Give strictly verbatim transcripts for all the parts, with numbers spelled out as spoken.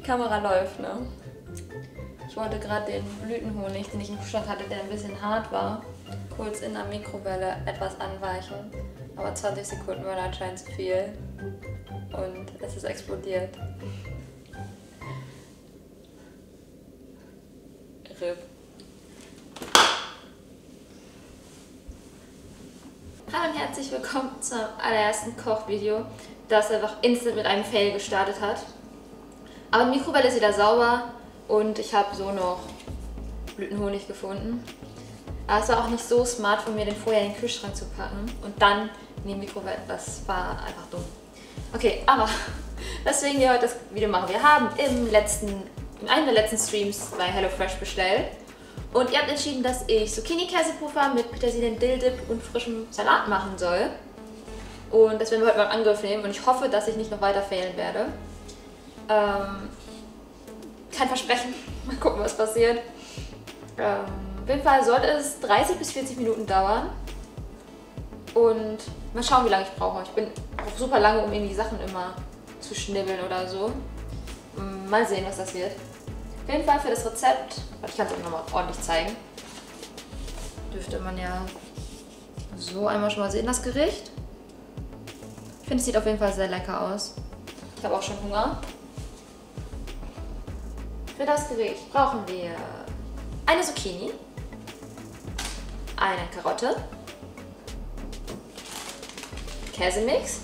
Kamera läuft, ne? Ich wollte gerade den Blütenhonig, den ich im Kühlschrank hatte, der ein bisschen hart war, kurz in der Mikrowelle etwas anweichen. Aber zwanzig Sekunden waren anscheinend zu viel und es ist explodiert. R I P. Hallo und herzlich willkommen zum allerersten Kochvideo, das einfach instant mit einem Fail gestartet hat. Aber die Mikrowelle ist wieder sauber und ich habe so noch Blütenhonig gefunden. Aber es war auch nicht so smart von mir, den vorher in den Kühlschrank zu packen und dann in die Mikrowelle. Das war einfach dumm. Okay, aber weswegen wir heute das Video machen. Wir haben im letzten, in einem der letzten Streams bei HelloFresh bestellt. Und ihr habt entschieden, dass ich Zucchini-Käsepuffer mit Petersilien, Dill-Dip und frischem Salat machen soll. Und das werden wir heute mal im Angriff nehmen. Und ich hoffe, dass ich nicht noch weiter failen werde. Ähm, kein Versprechen. Mal gucken, was passiert. Ähm, auf jeden Fall sollte es dreißig bis vierzig Minuten dauern. Und mal schauen, wie lange ich brauche. Ich bin auch super lange, um irgendwie Sachen immer zu schnibbeln oder so. Mal sehen, was das wird. Auf jeden Fall für das Rezept, ich kann es euch nochmal ordentlich zeigen, dürfte man ja so einmal schon mal sehen, das Gericht. Ich finde, es sieht auf jeden Fall sehr lecker aus. Ich habe auch schon Hunger. Für das Gericht brauchen wir eine Zucchini, eine Karotte, Käsemix,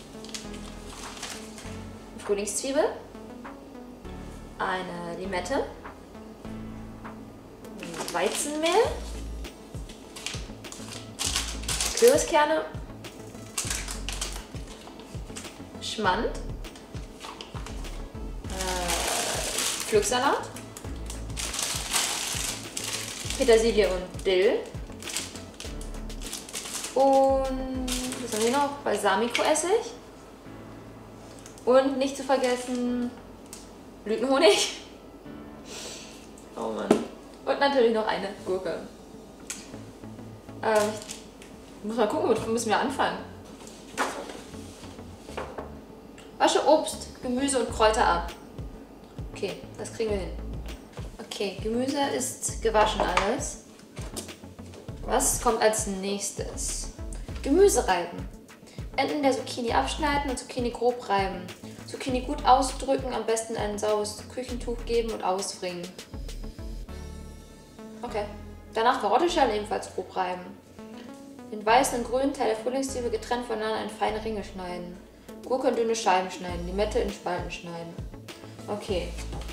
Frühlingszwiebel, eine Limette, Weizenmehl, Kürbiskerne, Schmand, äh, Pflücksalat, Petersilie und Dill und was haben wir noch? Balsamico-Essig und nicht zu vergessen Blütenhonig. Oh Mann. Und natürlich noch eine Gurke. Ähm, ich muss mal gucken, womit müssen wir anfangen. Wasche Obst, Gemüse und Kräuter ab. Okay, das kriegen wir hin. Okay, Gemüse ist gewaschen alles. Was kommt als nächstes? Gemüse reiben. Enden der Zucchini abschneiden und Zucchini grob reiben. Zucchini gut ausdrücken, am besten ein sauberes Küchentuch geben und auswringen. Okay. Danach Karottenschalen ebenfalls grob reiben. Den weißen und grünen Teil der Frühlingszwiebel getrennt voneinander in feine Ringe schneiden. Gurke in dünne Scheiben schneiden, Limette in Spalten schneiden. Okay.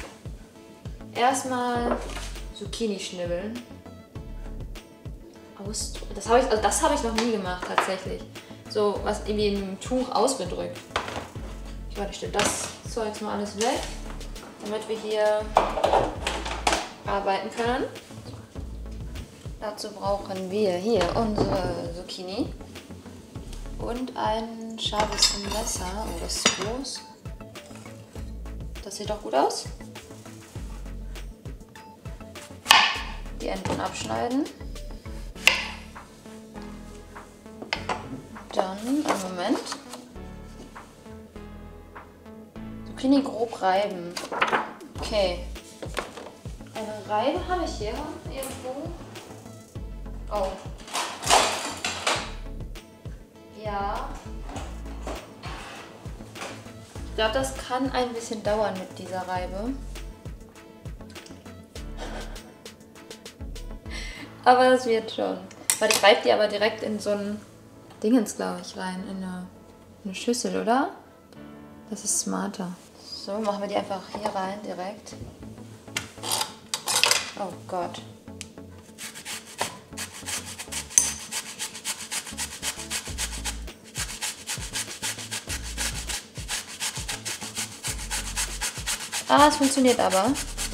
Erstmal Zucchini schnibbeln. Ausdrücken. Das habe ich, also das habe ich noch nie gemacht tatsächlich. So was irgendwie im Tuch ausgedrückt. Warte, ich stelle das Zeug mal alles weg, damit wir hier arbeiten können. Dazu brauchen wir hier unsere Zucchini und ein scharfes Messer. Oh, das ist groß. Das sieht doch gut aus. Die Enden abschneiden. Dann, einen Moment. Zucchini grob reiben. Okay. Eine Reibe habe ich hier irgendwo. Oh. Ja. Ich glaube, das kann ein bisschen dauern mit dieser Reibe. Aber das wird schon. Weil ich reibe die aber direkt in so ein Dingens, glaube ich, rein. In eine, eine Schüssel, oder? Das ist smarter. So, machen wir die einfach hier rein direkt. Oh Gott. Ah, es funktioniert aber.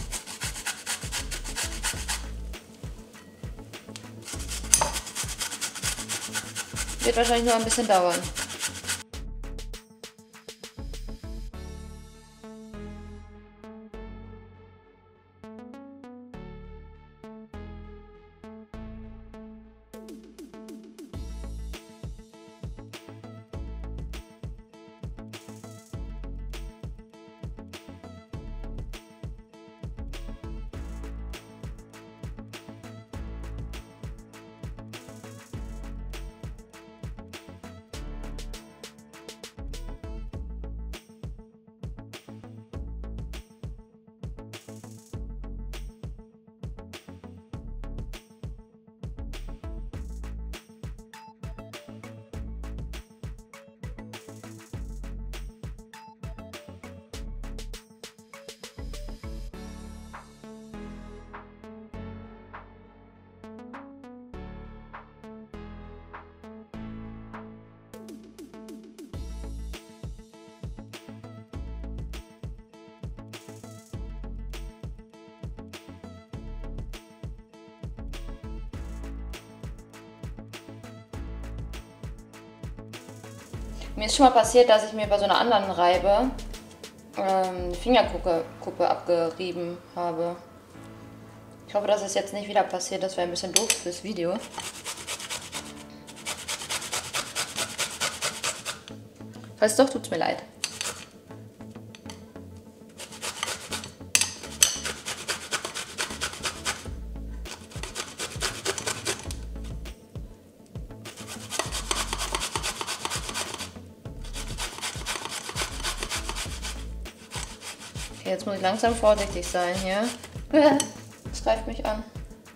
Wird wahrscheinlich nur ein bisschen dauern. Mir ist schon mal passiert, dass ich mir bei so einer anderen Reibe ähm, die Fingerkuppe Kuppe abgerieben habe. Ich hoffe, dass es jetzt nicht wieder passiert. Das wäre ein bisschen doof fürs Video. Falls doch, tut's mir leid. Okay, jetzt muss ich langsam vorsichtig sein hier. Das greift mich an.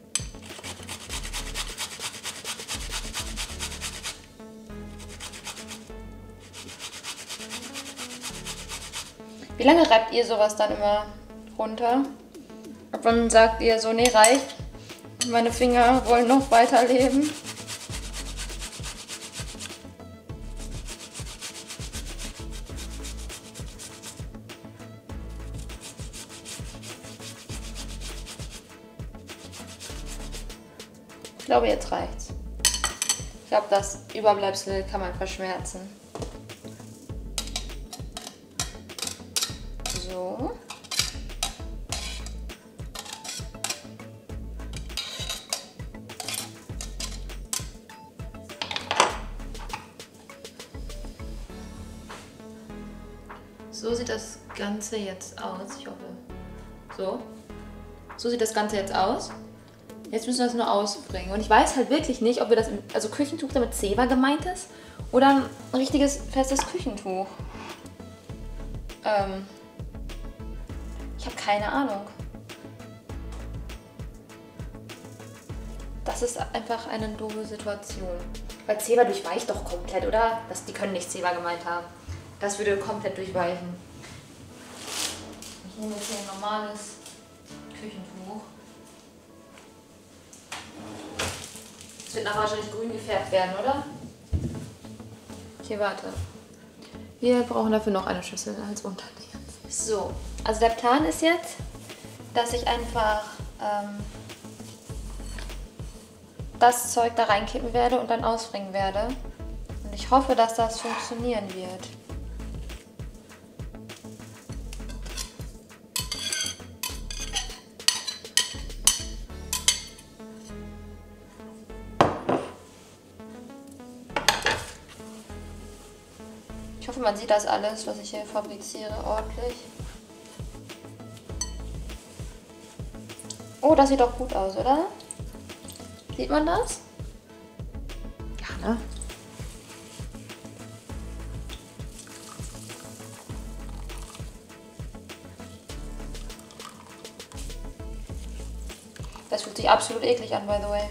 Wie lange reibt ihr sowas dann immer runter? Ab wann sagt ihr so, nee, reicht. Meine Finger wollen noch weiterleben. Ich glaube, jetzt reicht's. Ich glaube, das Überbleibsel kann man verschmerzen. So. So sieht das Ganze jetzt aus. Ich hoffe. So. So sieht das Ganze jetzt aus. Jetzt müssen wir das nur ausbringen. Und ich weiß halt wirklich nicht, ob wir das, im, also Küchentuch damit Zewa gemeint ist oder ein richtiges festes Küchentuch. Ähm, ich habe keine Ahnung. Das ist einfach eine doofe Situation. Weil Zewa durchweicht doch komplett, oder? Das, die können nicht Zewa gemeint haben. Das würde komplett durchweichen. Ich nehme jetzt hier ein normales Küchentuch. Es wird nachher wahrscheinlich grün gefärbt werden, oder? Okay, warte. Wir brauchen dafür noch eine Schüssel als Unterlage. So, also der Plan ist jetzt, dass ich einfach ähm, das Zeug da reinkippen werde und dann ausbringen werde. Und ich hoffe, dass das funktionieren wird. Ich hoffe, man sieht das alles, was ich hier fabriziere, ordentlich. Oh, das sieht doch gut aus, oder? Sieht man das? Ja, ne? Das fühlt sich absolut eklig an, by the way.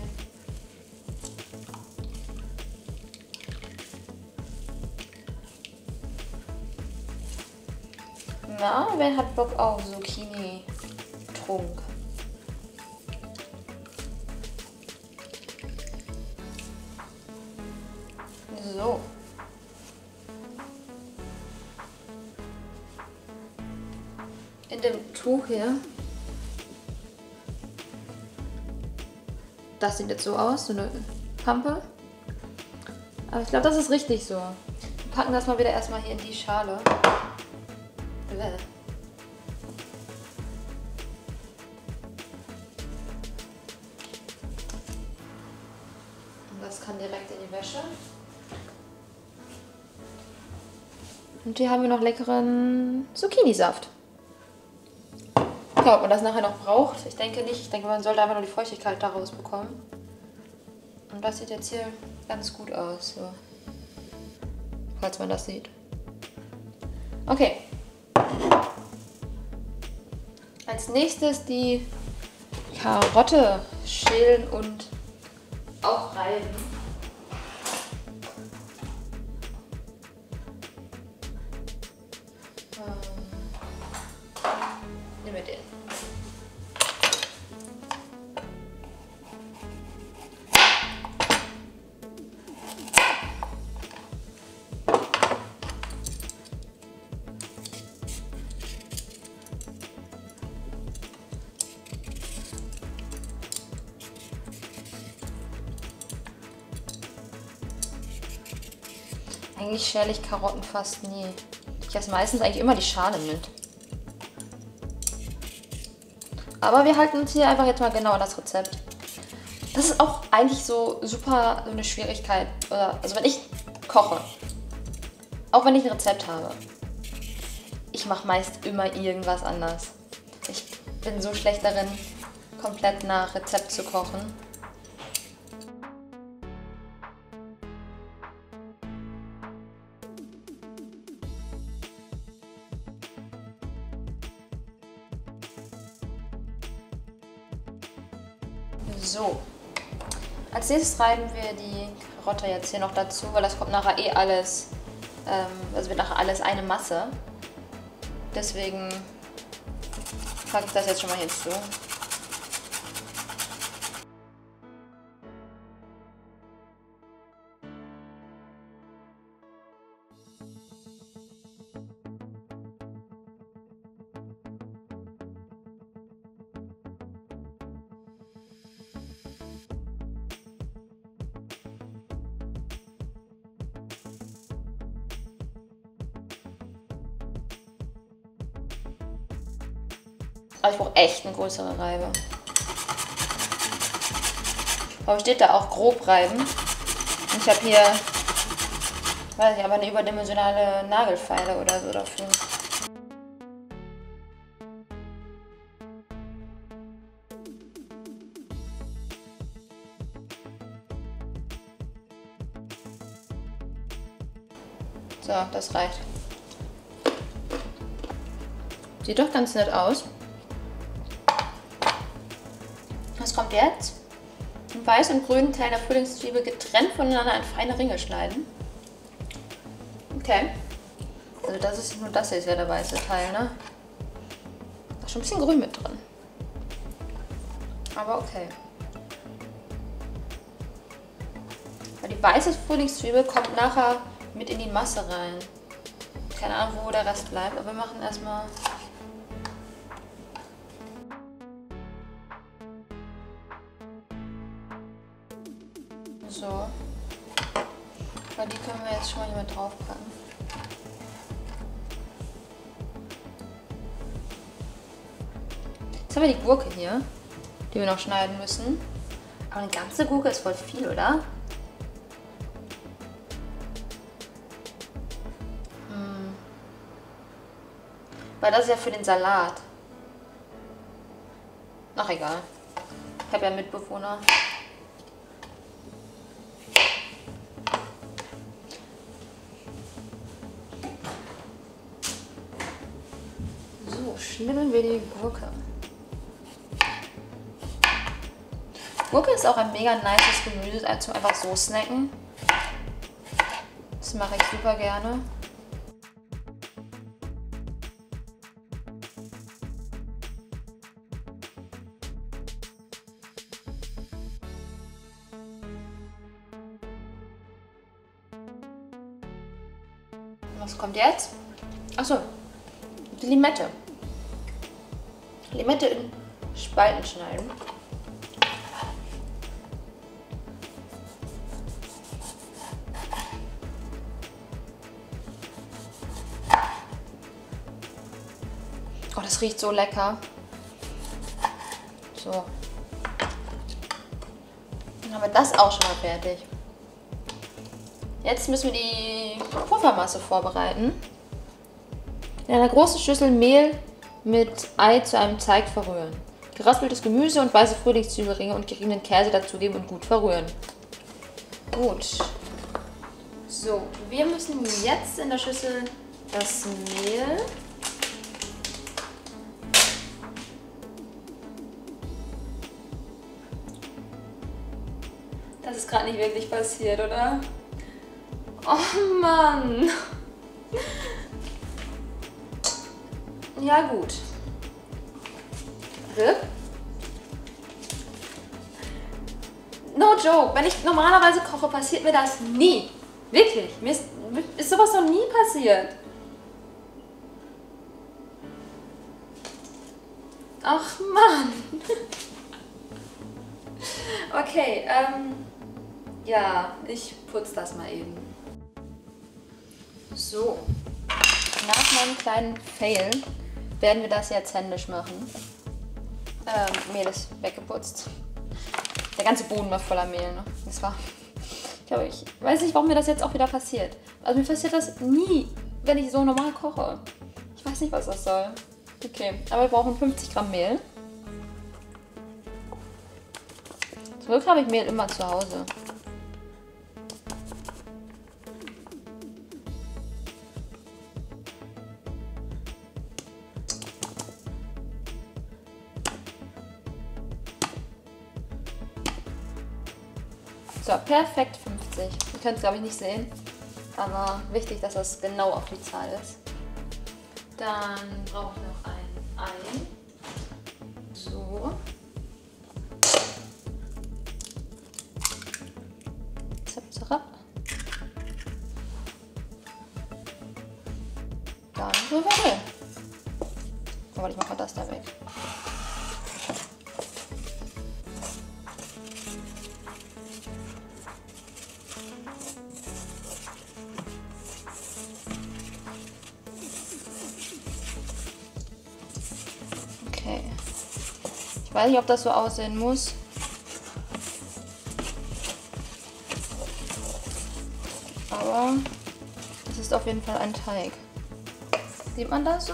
Na, wer hat Bock auf Zucchini-Trunk? So. In dem Tuch hier. Das sieht jetzt so aus, so eine Pampe. Aber ich glaube, das ist richtig so. Wir packen das mal wieder erstmal hier in die Schale. Und das kann direkt in die Wäsche. Und hier haben wir noch leckeren Zucchini-Saft. Ja, ob man das nachher noch braucht, ich denke nicht. Ich denke, man sollte einfach nur die Feuchtigkeit daraus bekommen. Und das sieht jetzt hier ganz gut aus, so. Falls man das sieht. Okay. Als nächstes die Karotte schälen und auch reiben. Ähm, nehmen wir den. Eigentlich schäle ich Karotten fast nie. Ich esse meistens eigentlich immer die Schale mit. Aber wir halten uns hier einfach jetzt mal genau an das Rezept. Das ist auch eigentlich so super so eine Schwierigkeit. Also wenn ich koche, auch wenn ich ein Rezept habe, ich mache meist immer irgendwas anders. Ich bin so schlecht darin, komplett nach Rezept zu kochen. So, als nächstes reiben wir die Karotte jetzt hier noch dazu, weil das kommt nachher eh alles, ähm, also wird nachher alles eine Masse. Deswegen packe ich das jetzt schon mal hinzu. Aber ich brauche echt eine größere Reibe. Warum steht da auch grob reiben? Und ich habe hier, weiß nicht, aber eine überdimensionale Nagelfeile oder so dafür. So, das reicht. Sieht doch ganz nett aus. Was kommt jetzt? Den weißen und grünen Teil der Frühlingszwiebel getrennt voneinander in feine Ringe schneiden. Okay. Also das ist nur das hier, ist ja der weiße Teil, ne? Da ist schon ein bisschen grün mit drin. Aber okay. Weil die weiße Frühlingszwiebel kommt nachher mit in die Masse rein. Keine Ahnung, wo der Rest bleibt, aber wir machen erstmal. So. Weil die können wir jetzt schon mal hier mit draufpacken. Jetzt haben wir die Gurke hier, die wir noch schneiden müssen. Aber eine ganze Gurke ist voll viel, oder? Hm. Weil das ist ja für den Salat. Ach, egal. Ich habe ja einen Mitbewohner. Schnibbeln wir die Gurke. Gurke ist auch ein mega nices Gemüse zum einfach so snacken. Das mache ich super gerne. Was kommt jetzt? Achso, die Limette. Limette in Spalten schneiden. Oh, das riecht so lecker. So. Dann haben wir das auch schon mal fertig. Jetzt müssen wir die Puffermasse vorbereiten. In einer großen Schüssel Mehl mit Ei zu einem Teig verrühren. Geraspeltes Gemüse und weiße Frühlingszwiebelringe und geriebenen Käse dazugeben und gut verrühren. Gut. So, wir müssen jetzt in der Schüssel das Mehl Das ist gerade nicht wirklich passiert, oder? Oh Mann! Ja gut. No joke, wenn ich normalerweise koche, passiert mir das nie. Wirklich, mir ist, ist sowas noch nie passiert. Ach Mann. Okay, ähm, ja, ich putze das mal eben. So, nach meinem kleinen Fail werden wir das jetzt händisch machen. Ähm, Mehl ist weggeputzt. Der ganze Boden war voller Mehl. Ne? Das war, ich glaube, ich weiß nicht, warum mir das jetzt auch wieder passiert. Also mir passiert das nie, wenn ich so normal koche. Ich weiß nicht, was das soll. Okay, aber wir brauchen fünfzig Gramm Mehl. Zum Glück habe ich Mehl immer zu Hause. So, perfekt fünfzig. Ihr könnt es, glaube ich, nicht sehen. Aber wichtig, dass das genau auf die Zahl ist. Dann brauche ich noch ein Ei. So. Zap, zap. Dann Rührei. Oh, warte, ich mache mal das da weg. Ich weiß nicht, ob das so aussehen muss. Aber es ist auf jeden Fall ein Teig. Sieht man das so?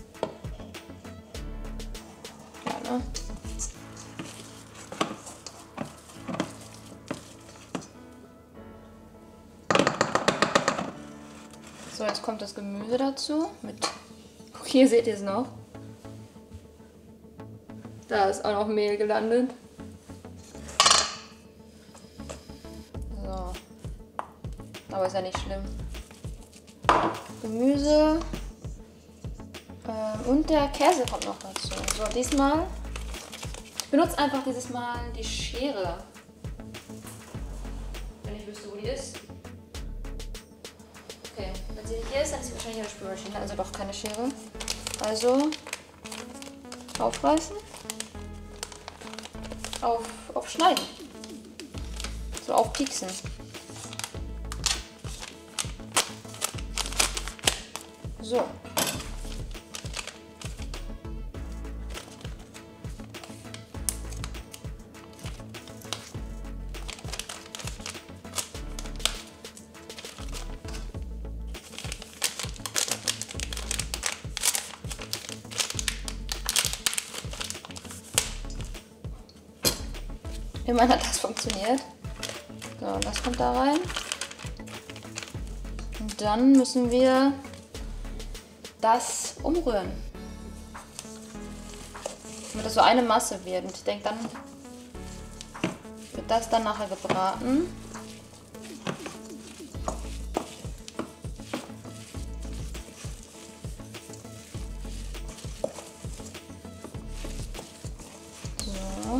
Ja, ne? So, jetzt kommt das Gemüse dazu. Mit hier seht ihr es noch. Da ist auch noch Mehl gelandet. So. Aber ist ja nicht schlimm. Gemüse. Ähm, und der Käse kommt noch dazu. So, diesmal. Ich benutze einfach dieses Mal die Schere. Wenn ich wüsste, wo die ist. Okay, wenn sie nicht hier ist, dann ist sie wahrscheinlich eine Spülmaschine. Also doch keine Schere. Also aufreißen. Auf, auf Schneiden. So aufpieksen. So. Immerhin hat das funktioniert. So, das kommt da rein. Und dann müssen wir das umrühren. Damit das so eine Masse wird. Und ich denke, dann wird das dann nachher gebraten. So.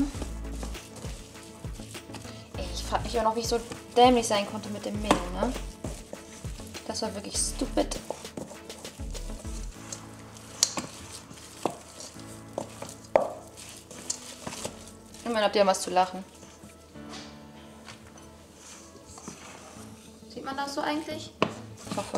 Ich frage mich auch noch, wie ich so dämlich sein konnte mit dem Mehl, ne? Das war wirklich stupid. Immerhin habt ihr was zu lachen. Sieht man das so eigentlich? Ich hoffe.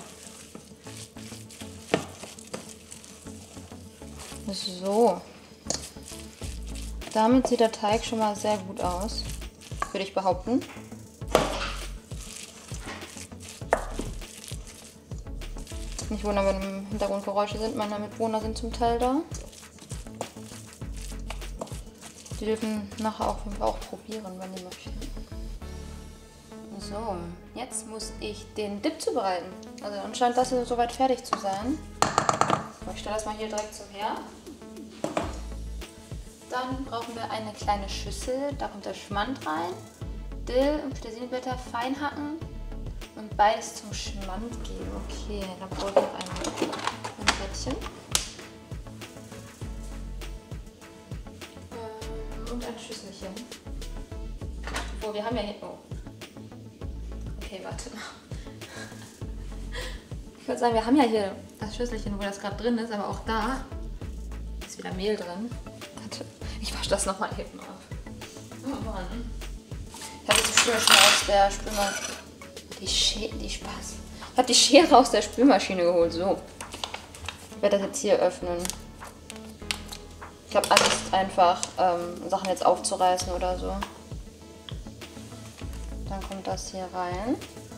So. Damit sieht der Teig schon mal sehr gut aus, würde ich behaupten. Nicht wundern, wenn im Hintergrund Geräusche sind. Meine Mitbewohner sind zum Teil da. Die dürfen nachher auch, auch probieren, wenn die möchten. So, jetzt muss ich den Dip zubereiten. Also anscheinend das hier soweit fertig zu sein. Ich stelle das mal hier direkt zum Herd. Dann brauchen wir eine kleine Schüssel. Da kommt der Schmand rein. Dill und Petersilie fein hacken und beides zum Schmand geben. Okay, dann brauche ich noch ein, ein Blättchen. Ähm, und ein Schüsselchen. Oh, wir haben ja hier... Oh. Okay, warte. Ich würde sagen, wir haben ja hier das Schüsselchen, wo das gerade drin ist, aber auch da ist wieder Mehl drin. Warte, ich wasche das nochmal eben auf. Oh Mann. Ich habe jetzt die Spülmaschine aus der Spülmaschine. Die, Schä die Spaß. Ich habe die Schere aus der Spülmaschine geholt. So. Ich werde das jetzt hier öffnen. Ich habe Angst, einfach ähm, Sachen jetzt aufzureißen oder so. Dann kommt das hier rein.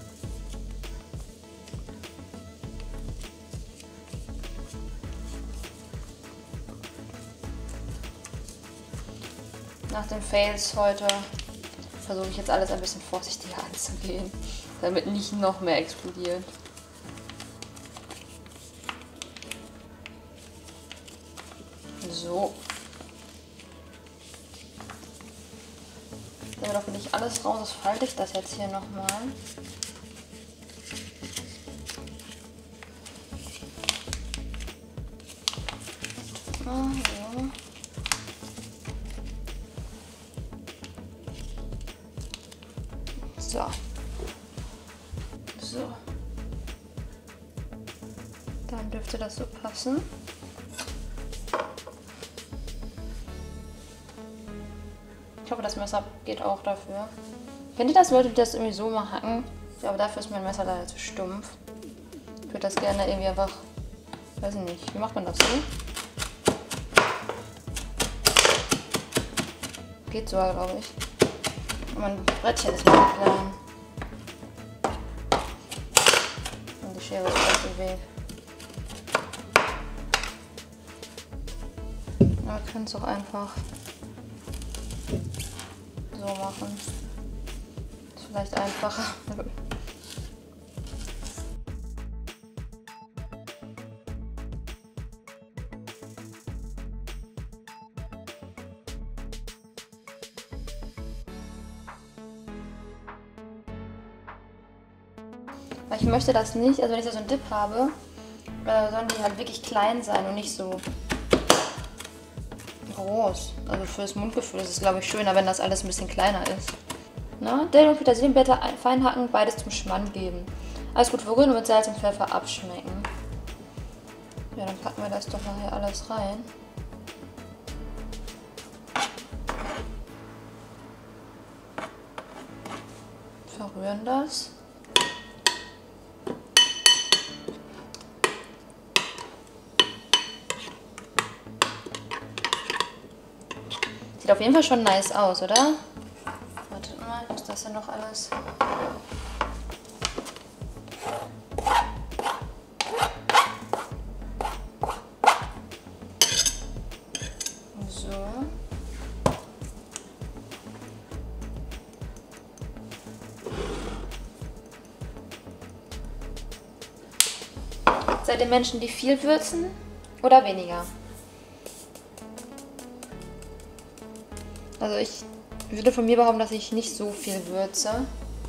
Nach den Fails heute versuche ich jetzt alles ein bisschen vorsichtiger anzugehen, damit nicht noch mehr explodiert. So. Damit auch nicht alles raus ist, falte ich das jetzt hier nochmal. So. So. So. Dann dürfte das so passen. Ich hoffe, das Messer geht auch dafür. Kennt ihr das, Leute, die das irgendwie so mal hacken? Ja, aber dafür ist mein Messer leider zu stumpf. Ich würde das gerne irgendwie einfach, weiß ich nicht, wie macht man das so? Geht so, glaube ich. Und mein Brettchen ist noch klein. Und die Schere ist auf dem Weg. Aber wir können es auch einfach so machen. Ist vielleicht einfacher. Weil ich möchte das nicht, also wenn ich da so einen Dip habe, äh, sollen die halt wirklich klein sein und nicht so groß. Also fürs Mundgefühl ist es, glaube ich, schöner, wenn das alles ein bisschen kleiner ist. Na, Dill und Petersilienblätter fein hacken, beides zum Schmand geben. Alles gut verrühren und mit Salz und Pfeffer abschmecken. Ja, dann packen wir das doch nachher alles rein. Verrühren das. Sieht auf jeden Fall schon nice aus, oder? Wartet mal, ich muss das ja noch alles... So. Seid ihr Menschen, die viel würzen oder weniger? Also ich würde von mir behaupten, dass ich nicht so viel würze.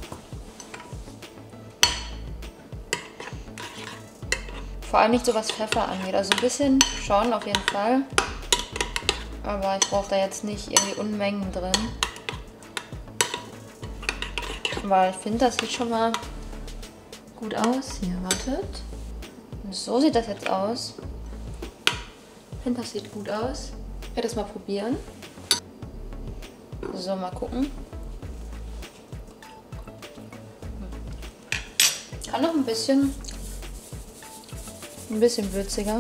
Vor allem nicht so, was Pfeffer angeht. Also ein bisschen schon auf jeden Fall. Aber ich brauche da jetzt nicht irgendwie Unmengen drin. Weil ich finde, das sieht schon mal gut aus. Hier, wartet. Und so sieht das jetzt aus. Ich finde, das sieht gut aus. Ich werde das mal probieren. So, mal gucken. Kann noch ein bisschen, ein bisschen würziger.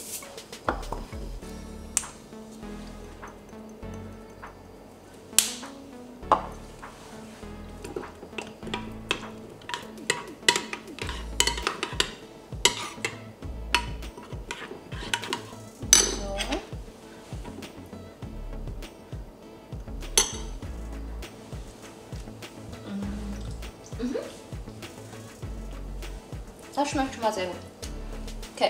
Mhm. Das schmeckt schon mal sehr gut. Okay.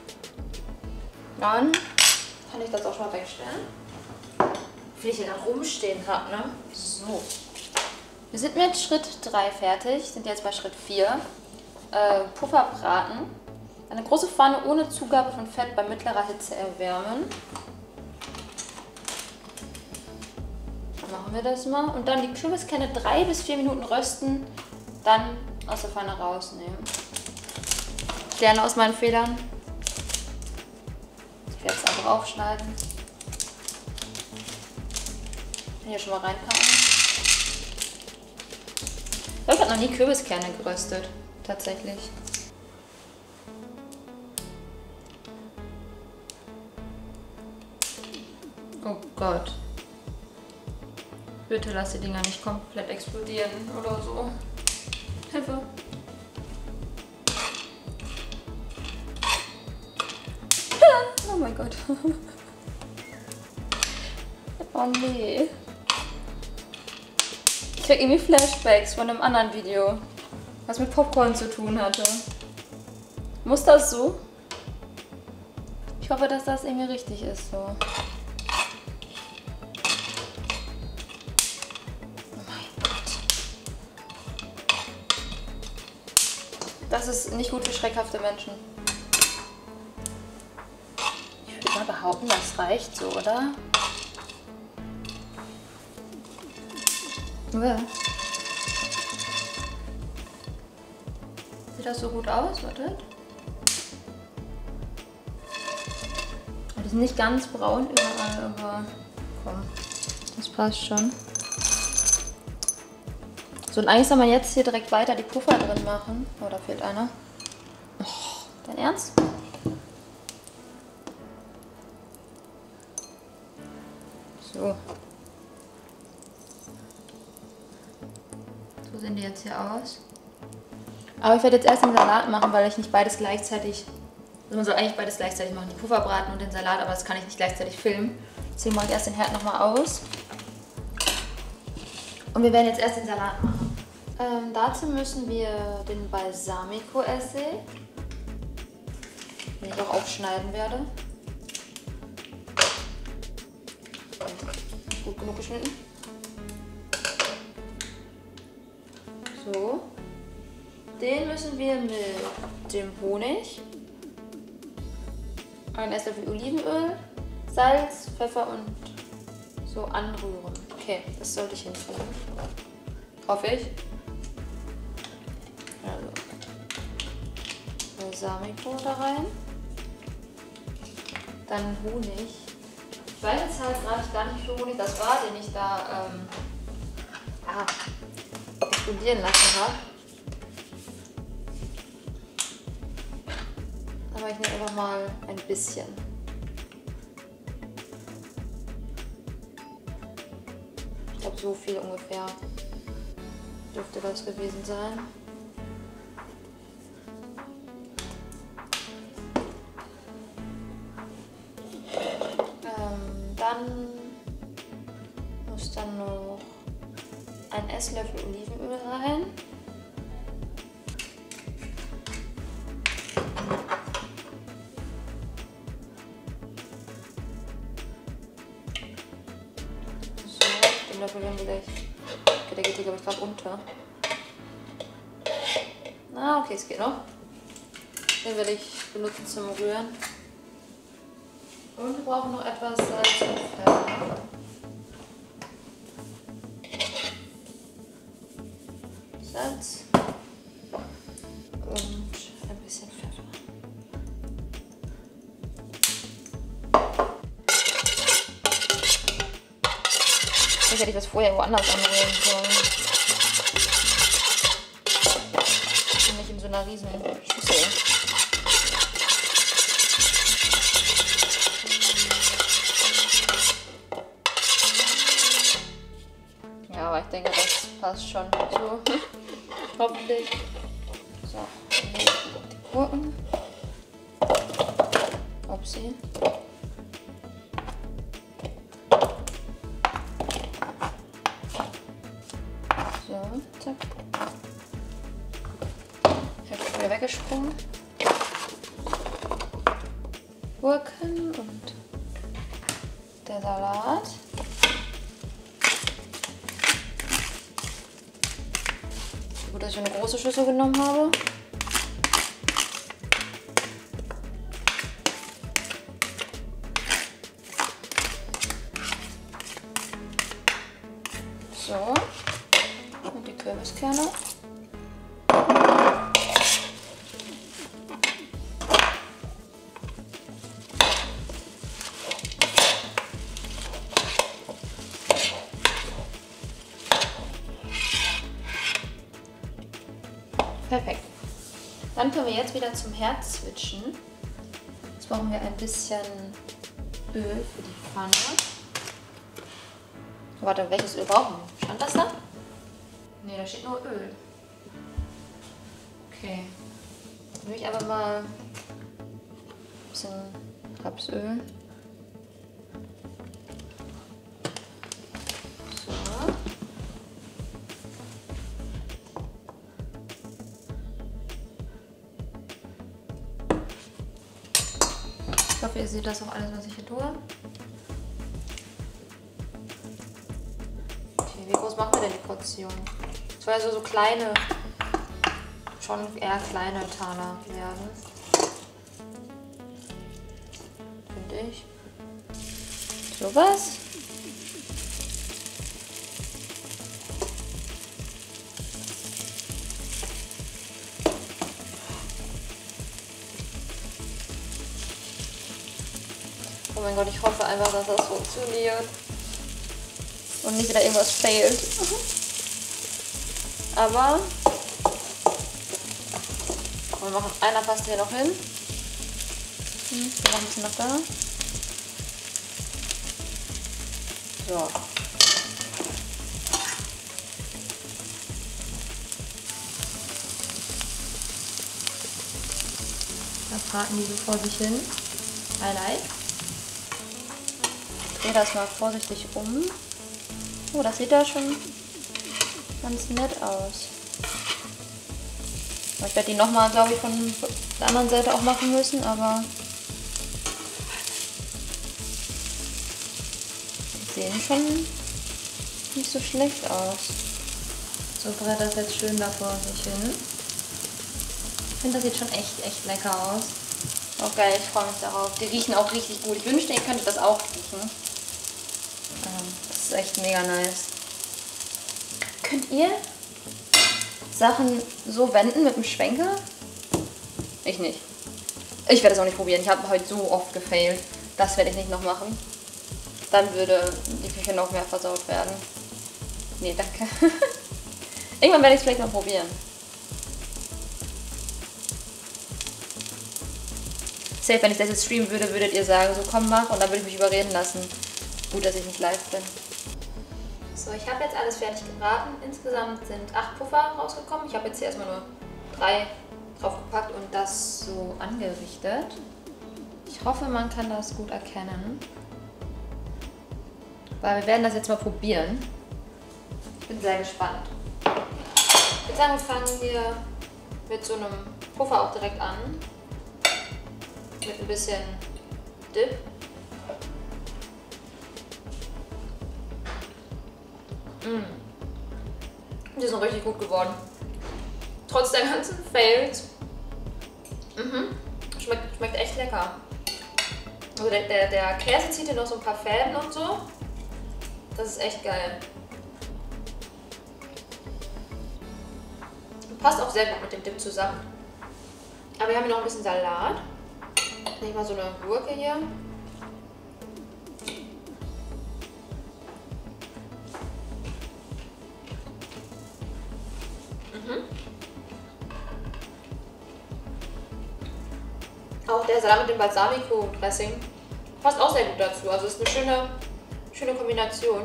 Dann kann ich das auch schon mal wegstellen. Wie ich hier dann rumstehen habe, ne? So. Wir sind mit Schritt drei fertig, sind jetzt bei Schritt vier. Äh, Puffer braten. Eine große Pfanne ohne Zugabe von Fett bei mittlerer Hitze erwärmen. Dann machen wir das mal. Und dann die Kürbiskerne drei bis vier Minuten rösten. Dann aus der Pfanne rausnehmen. Ich lerne aus meinen Fehlern. Ich werde es einfach aufschneiden. Hier schon mal reinpacken. Ich habe noch nie Kürbiskerne geröstet, tatsächlich. Oh Gott. Bitte lass die Dinger nicht komplett explodieren oder so. Hilfe. Oh mein Gott. Oh nee. Ich krieg irgendwie Flashbacks von einem anderen Video, was mit Popcorn zu tun hatte. Muss das so? Ich hoffe, dass das irgendwie richtig ist so. Oh mein Gott. Das ist nicht gut für schreckhafte Menschen. Ich würde mal behaupten, das reicht so, oder? Ja. Sieht das so gut aus? Wartet. Die sind nicht ganz braun überall, aber komm, das passt schon. So, und eigentlich soll man jetzt hier direkt weiter die Puffer drin machen. Oh, da fehlt einer. Oh, dein Ernst? So. So sehen die jetzt hier aus. Aber ich werde jetzt erst den Salat machen, weil ich nicht beides gleichzeitig... Also man soll eigentlich beides gleichzeitig machen, die Puffer braten und den Salat, aber das kann ich nicht gleichzeitig filmen. Deswegen mache ich erst den Herd nochmal aus. Und wir werden jetzt erst den Salat machen. Ähm, dazu müssen wir den Balsamico-Essig, den ich auch aufschneiden werde. Gut genug geschnitten. So. Den müssen wir mit dem Honig, ein Esslöffel Olivenöl, Salz, Pfeffer und so anrühren. Okay, das sollte ich hinkriegen. Hoffe ich. Also, Balsamico da rein. Dann Honig. Ich weiß jetzt halt gerade gar nicht, wie viel Honig das war, den ich da ähm, ja, explodieren lassen habe. Aber ich nehme einfach mal ein bisschen. Ich glaube, so viel ungefähr dürfte das gewesen sein. Ähm, dann muss dann noch ein Esslöffel Olivenöl rein. Löffel werden wir gleich. Okay, der geht hier, glaube ich, gerade unter. Ah, okay, es geht noch. Den werde ich benutzen zum Rühren. Und wir brauchen noch etwas Salz und Pfeffer. Salz und ein bisschen Pfeffer. Vielleicht hätte ich das vorher woanders anrühren sollen. Und nicht in so einer riesen Schüssel. Ja, aber ich denke, das passt schon so. Hoffentlich. So, die Gurken. Upsi. So, zack. Hälfte wieder weggesprungen. Gurken und der Salat. Gut, dass ich eine große Schüssel genommen habe. So. Und die Kürbiskerne. Perfekt. Dann können wir jetzt wieder zum Herd switchen. Jetzt brauchen wir ein bisschen Öl für die Pfanne. Warte, welches Öl brauchen wir? Stand das da? Ne, da steht nur Öl. Okay. Dann nehme ich einfach mal ein bisschen Rapsöl. So. Ich hoffe, ihr seht das auch alles, was ich hier tue. Okay, wie groß machen wir denn die Portion? Das soll also so kleine, schon eher kleine Taler werden. Finde ich. So was? Oh mein Gott, ich hoffe einfach, dass das funktioniert. Und nicht wieder irgendwas failt. Aber wir machen einer passt hier noch hin. Wir machen ein bisschen nach da. So. Da braten die so vor sich hin. Highlight. Ich drehe das mal vorsichtig um. Oh, das sieht da schon ganz nett aus. Ich werde die nochmal, glaube ich, von der anderen Seite auch machen müssen, aber die sehen schon nicht so schlecht aus. So brät das jetzt schön da vor sich hin. Ich finde, das sieht schon echt, echt lecker aus. Auch geil, ich freue mich darauf. Die riechen auch richtig gut. Ich wünschte, ihr könntet das auch riechen. Das ist echt mega nice. Könnt ihr Sachen so wenden mit dem Schwenker? Ich nicht. Ich werde es auch nicht probieren. Ich habe heute so oft gefailt. Das werde ich nicht noch machen. Dann würde die Küche noch mehr versaut werden. Nee, danke. Irgendwann werde ich es vielleicht mal probieren. Safe, wenn ich das jetzt streamen würde, würdet ihr sagen, so komm, mach. Und dann würde ich mich überreden lassen. Gut, dass ich nicht live bin. So, ich habe jetzt alles fertig gebraten. Insgesamt sind acht Puffer rausgekommen. Ich habe jetzt hier erstmal nur drei draufgepackt und das so angerichtet. Ich hoffe, man kann das gut erkennen. Weil wir werden das jetzt mal probieren. Ich bin sehr gespannt. Ich würde sagen, wir fangen hier mit so einem Puffer auch direkt an. Mit ein bisschen Dip. Mmh. Die sind richtig gut geworden. Trotz der ganzen Fails. Mhm. Schmeckt, schmeckt echt lecker. Also der, der, der Käse zieht hier noch so ein paar Fäden und so. Das ist echt geil. Passt auch sehr gut mit dem Dip zusammen. Aber wir haben hier noch ein bisschen Salat. Nehme ich mal so eine Gurke hier. Mhm. Auch der Salat mit dem Balsamico-Dressing passt auch sehr gut dazu. Also ist eine schöne, schöne Kombination.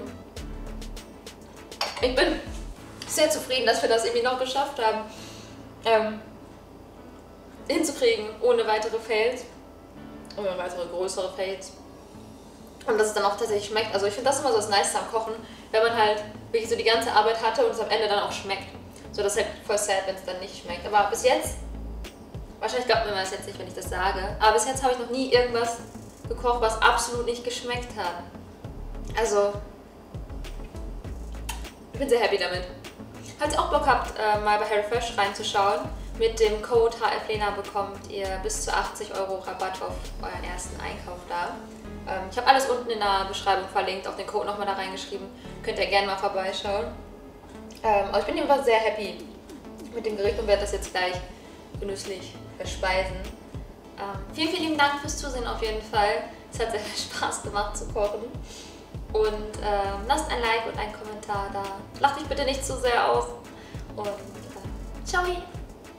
Ich bin sehr zufrieden, dass wir das irgendwie noch geschafft haben, ähm, hinzukriegen ohne weitere Fails. Ohne weitere größere Fails. Und dass es dann auch tatsächlich schmeckt. Also ich finde das immer so das Nice am Kochen, wenn man halt wirklich so die ganze Arbeit hatte und es am Ende dann auch schmeckt. So, das ist halt voll sad, wenn es dann nicht schmeckt. Aber bis jetzt, wahrscheinlich glaubt mir das jetzt nicht, wenn ich das sage, aber bis jetzt habe ich noch nie irgendwas gekocht, was absolut nicht geschmeckt hat. Also, ich bin sehr happy damit. Falls ihr auch Bock habt, äh, mal bei HelloFresh reinzuschauen, mit dem Code H F Lena bekommt ihr bis zu achtzig Euro Rabatt auf euren ersten Einkauf da. Ähm, ich habe alles unten in der Beschreibung verlinkt, auch den Code nochmal da reingeschrieben. Könnt ihr gerne mal vorbeischauen. Ähm, aber ich bin jedenfalls sehr happy mit dem Gericht und werde das jetzt gleich genüsslich verspeisen. Ähm, vielen, vielen lieben Dank fürs Zusehen auf jeden Fall. Es hat sehr viel Spaß gemacht zu kochen. Und ähm, lasst ein Like und einen Kommentar da. Lacht mich bitte nicht zu sehr aus. Und äh, ciao!